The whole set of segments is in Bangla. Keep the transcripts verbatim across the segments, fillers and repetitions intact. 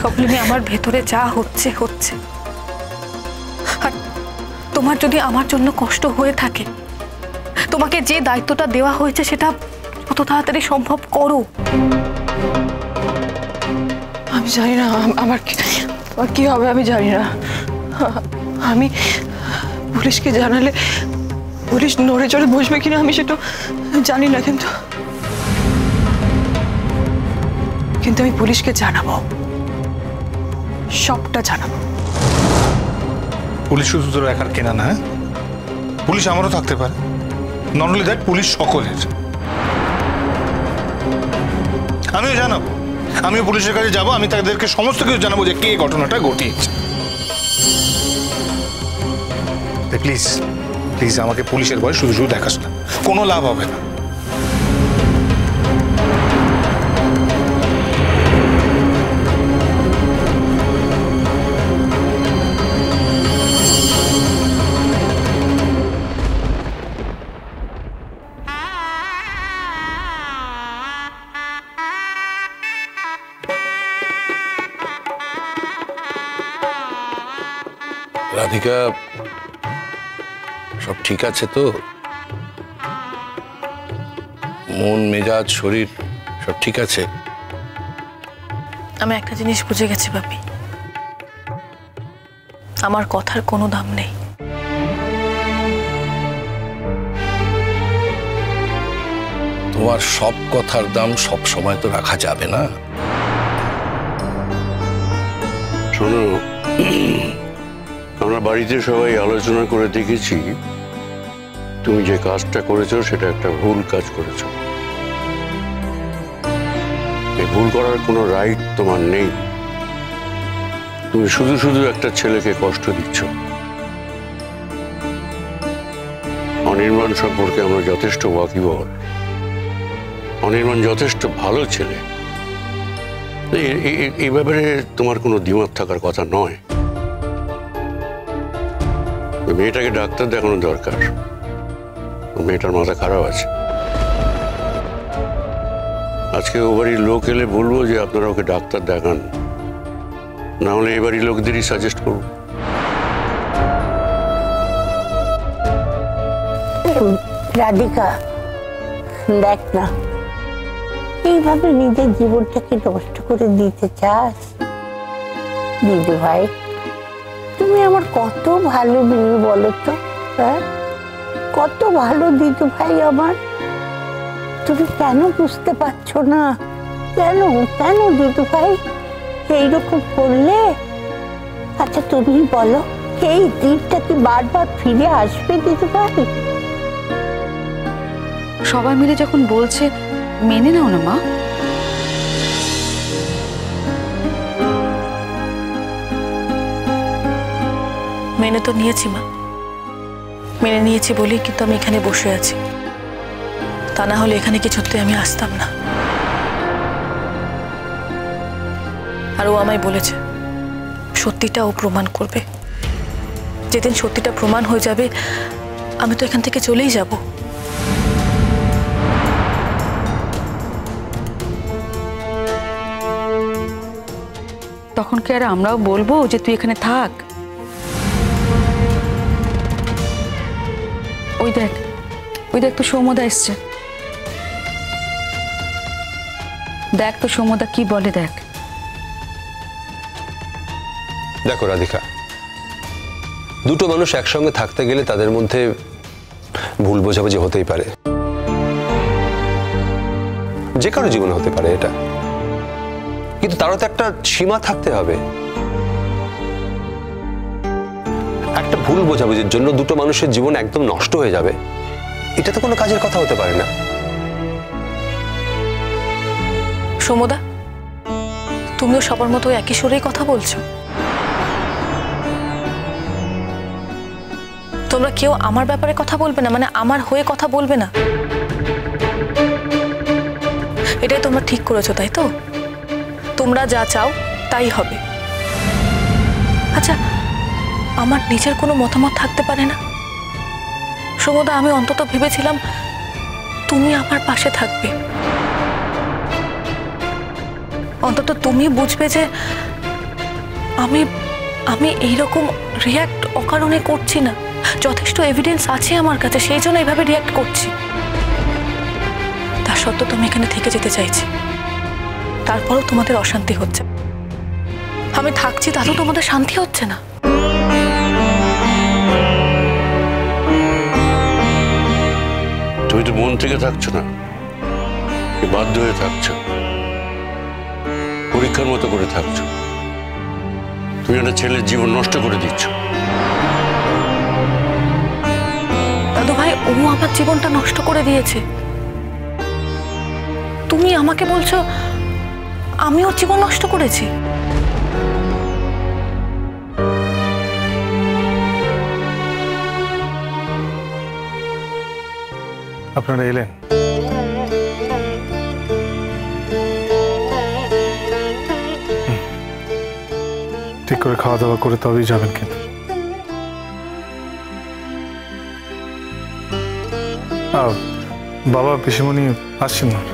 কমলিনী, আমার ভেতরে যা হচ্ছে হচ্ছে, আর তোমার যদি আমার জন্য কষ্ট হয়ে থাকে, তোমাকে যে দায়িত্বটা দেওয়া হয়েছে সেটা কত তাড়াতাড়ি সম্ভব করো। আমি জানি না আমার আর কি হবে, আমি জানি না। আমি পুলিশকে জানালে পুলিশ নড়ে চড়ে বসবে কিনা আমি সেটা জানি না, কিন্তু কিন্তু আমি পুলিশকে জানাবো, সবটা জানাবো। পুলিশ শুধু তোর একার কেনা না, পুলিশ আমারও থাকতে পারে। নট অনলি দ্যাট, পুলিশ সকলের। আমিও জানাবো, আমিও পুলিশের কাছে যাবো, আমি তাদেরকে সমস্ত কিছু জানাবো যে কে ঘটনাটা ঘটিয়েছে। প্লিজ প্লিজ আমাকে পুলিশের ভয় শুধু শুধু দেখাস না, কোনো লাভ হবে না। রাধিকা, সব ঠিক আছে তো? মন মেজাজ শরীর সব ঠিক আছে? আমি একটা জিনিস বুঝে গেছি বাপি, আমার কথার কোনো দাম নেই। তোমার সব কথার দাম সব সময় তো রাখা যাবে না। শোনো, আমরা বাড়িতে সবাই আলোচনা করে দেখেছি তুমি যে কাজটা করেছো সেটা একটা ভুল কাজ করেছো। এই ভুল করার কোনো রাইট তোমার নেই। তুমি শুধু শুধু একটা ছেলেকে কষ্ট দিচ্ছ। অনির্বাণ সম্পর্কে আমরা যথেষ্ট ওয়াকিবহাল। অনির্বাণ যথেষ্ট ভালো ছেলে, এই ব্যাপারে তোমার কোনো দ্বিমত থাকার কথা নয়। মেয়েটাকে ডাক্তার দেখানো দরকার, মেয়েটার মাথা খারাপ আছে। আজকে ও বাড়ির লোক এলে বলবো যে আপনারা ওকে ডাক্তার দেখান, না হলে এ বাড়ির লোকদেরই সাজেস্ট করবো। রাধিকা, দেখ না, এইভাবে নিজের জীবনটাকে নষ্ট করে দিতে চাস? দিদি ভাই, তুমি আমার কত ভালো মেয়ে বলো তো, হ্যাঁ? কত ভালো দিদি ভাই আমার। তুমি কেন বুঝতে পারছো না? কেন কেন দিদি ভাই এইরকম করলে? আচ্ছা তুমি বলো, এই দিনটা কি বারবার ফিরে আসবে দিদি ভাই? সবাই মিলে যখন বলছে মেনে নাও না মা। মেনে তো নিয়েছি মা, মেনে নিয়েছি বলেই কিন্তু আমি এখানে বসে আছি। তা না হলে এখানে কিছুতে আমি আসতাম না। আর ও আমায় বলেছে সত্যিটা ও প্রমাণ করবে। যেদিন সত্যিটা প্রমাণ হয়ে যাবে আমি তো এখান থেকে চলেই যাব। তখন কি আর আমরাও বলবো যে তুই এখানে থাক? ওই দেখ, ওই দেখ তো সৌমদা এসছে। দেখ তো সৌমদা কি বলে, দেখ। দেখো রাধিকা, দুটো মানুষ একসঙ্গে থাকতে গেলে তাদের মধ্যে ভুল বোঝাবুঝি হতেই পারে, যে কারো জীবনে হতে পারে এটা, কিন্তু তারও তো একটা সীমা থাকতে হবে। একটা ভুল বোঝাবুঝির জন্য দুটো মানুষের জীবন একদম নষ্ট হয়ে যাবে, এটা তো কোনো কাজের কথা হতে পারে না। সৌমদা, তুমিও সবার মতো একই সুরেই কথা বলছো। তোমরা কেউ আমার ব্যাপারে কথা বলবে না, মানে আমার হয়ে কথা বলবে না, এটাই তোমরা ঠিক করেছো তাই তো? তোমরা যা চাও তাই হবে। আচ্ছা, আমার নিজের কোনো মতামত থাকতে পারে না? সৌমদা, আমি অন্তত ভেবেছিলাম তুমি আমার পাশে থাকবে, অন্তত তুমি বুঝবে যে আমি আমি এইরকম রিয়াক্ট অকারণে করছি না, যথেষ্ট এভিডেন্স আছে আমার কাছে, সেই জন্য এইভাবে রিয়াক্ট করছি। তা সত্ত্বেও তুমি এখানে থেকে যেতে চাইছি, তারপরও তোমাদের অশান্তি হচ্ছে। আমি থাকছি তাতেও তোমাদের শান্তি হচ্ছে না। তুমি তো মন থেকে থাকছো না, বাধ্য হয়ে থাকছো, পরীক্ষার মতো করে থাকছো। তুমি একটা ছেলের জীবন নষ্ট করে দিচ্ছ। দাদু ভাই, ও আমার জীবনটা নষ্ট করে দিয়েছে, তুমি আমাকে বলছো আমি ওর জীবন নষ্ট করেছি? আপনারা এলেন, ঠিক করে খাওয়া দাওয়া করে তবেই যাবেন কিন্তু। বাবা পিসিমণি আসছেন না?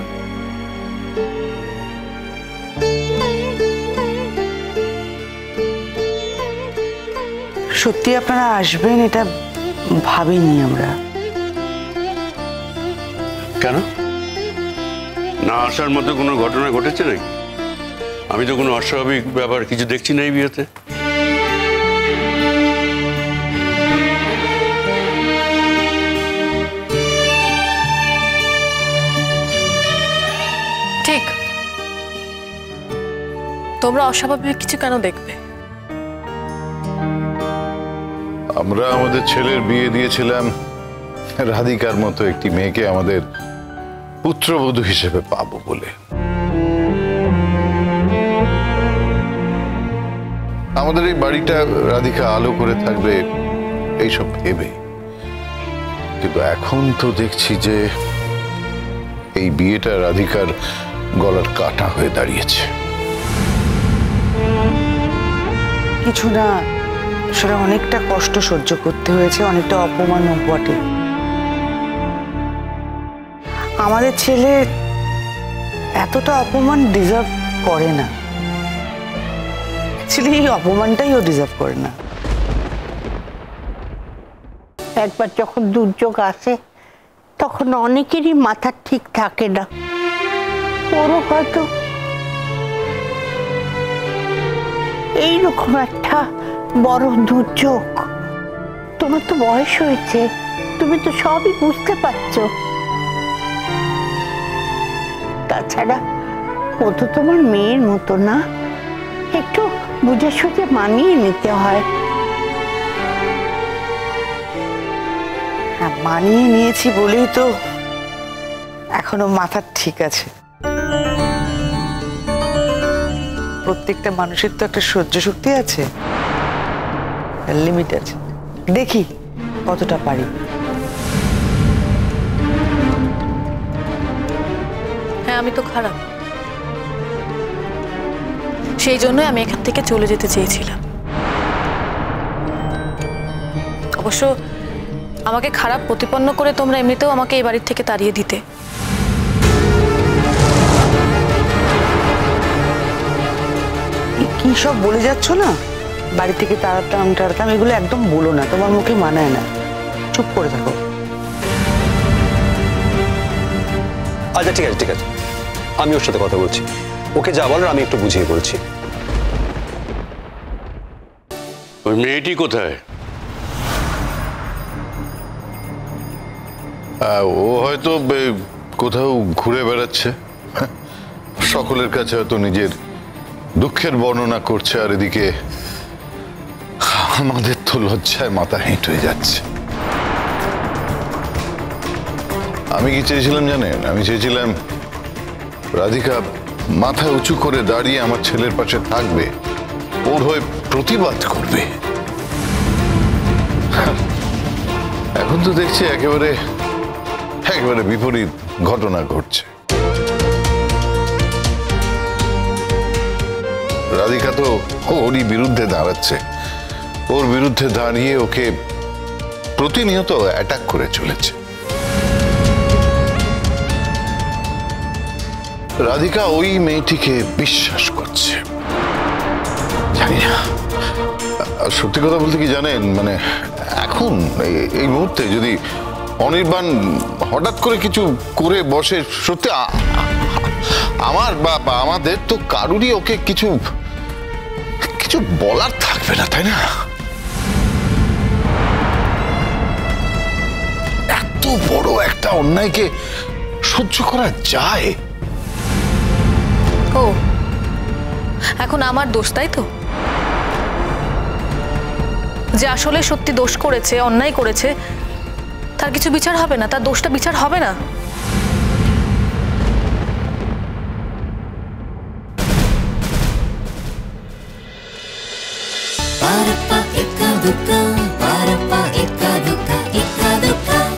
সত্যি আপনারা আসবেন এটা ভাবিনি আমরা। কেন? না আসার মতো কোনো ঘটনা ঘটেছে নাকি? আমি তো কোনো অস্বাভাবিক ব্যাপার কিছু দেখছি না এই বিয়েতে। ঠিক, তোমরা অস্বাভাবিক কিছু কেন দেখবে? আমরা আমাদের ছেলের বিয়ে দিয়েছিলাম রাধিকার মতো একটি মেয়েকে আমাদের পুত্রবধূ হিসেবে পাবো বলে। আমাদের এই বাড়িটা রাধিকা আলো করে থাকবে এইসব ভেবে, কিন্তু এখন তো দেখছি যে এই বিয়েটা রাধিকার গলার কাটা হয়ে দাঁড়িয়েছে। কিছু না, সেটা অনেকটা কষ্ট সহ্য করতে হয়েছে, অনেকটা অপমানও বটে। আমাদের ছেলে এতটা অপমান ডিজার্ভ করে না, অ্যাকচুয়ালি এই অপমানটাই ও ডিজার্ভ করে না। একবার যখন দুর্যোগ আসে তখন অনেকেরই মাথা ঠিক থাকে না, ওরও হয়তো এইরকম একটা বড় দুর্যোগ। তোমার তো বয়স হয়েছে, তুমি তো সবই বুঝতে পারছো। তাছাড়া ও তো তোমার মেয়ের মতো না, একটু বুঝে সুঝে মানিয়ে নিতে হয়। হ্যাঁ, মানিয়ে নিয়েছি বলেই তো এখনো মাথা ঠিক আছে। প্রত্যেকটা মানুষের তো একটা সহ্য শক্তি আছে, লিমিট আছে। দেখি কতটা পারি। হ্যাঁ, আমি তো খারাপ, সেই জন্যই আমি এখান থেকে চলে যেতে চেয়েছিলাম। অবশ্য আমাকে খারাপ প্রতিপন্ন করে তোমরা এমনিতেও আমাকে এই বাড়ির থেকে তাড়িয়ে দিতে। কি সব বলে যাচ্ছ না, বাড়ি থেকে তাড়াতাম টাড়াতাম, এগুলো একদম বলো না, তোমার মুখে মানায় না। চুপ করে থাকো। আচ্ছা ঠিক আছে ঠিক আছে, আমি ওর সাথে কথা বলছি, ওকে যা বলার আমি একটু বুঝিয়ে বলছি। ওই মেয়েটি কোথায়? ও হয়তো কোথাও ঘুরে বেড়াচ্ছে, সকলের কাছে হয়তো নিজের দুঃখের বর্ণনা করছে, আর এদিকে আমাদের তো লজ্জায় মাথা হেঁট হয়ে যাচ্ছে। আমি কি চেয়েছিলাম জানেন? আমি চেয়েছিলাম রাধিকা মাথা উঁচু করে দাঁড়িয়ে আমার ছেলের পাশে থাকবে, ওর হয়ে প্রতিবাদ করবে। এখন তো দেখছি একেবারে একেবারে বিপরীত ঘটনা ঘটছে। রাধিকা তো ওরই বিরুদ্ধে দাঁড়াচ্ছে, ওর বিরুদ্ধে দাঁড়িয়ে ওকে প্রতিনিয়ত অ্যাটাক করে চলেছে। রাধিকা ওই মেয়েটিকে বিশ্বাস করছে, জানি আর সত্যি কথা বলতে কি জানেন, মানে এখন এই- এই মুহূর্তে যদি অনির্বাণ হঠাৎ করে কিছু করে বসে, সত্যি আ- আমার বা বা আমাদের তো কারুরই ওকে কিছু কিছু বলার থাকবে না, তাই না? এত বড় একটা অন্যায়কে সহ্য করা যায়? ও এখন আমার দোষ, তাই তো? যে আসলে সত্যি দোষ করেছে, অন্যায় করেছে, তার কিছু বিচার হবে না, তার দোষটা বিচার হবে না? Para pa eka duka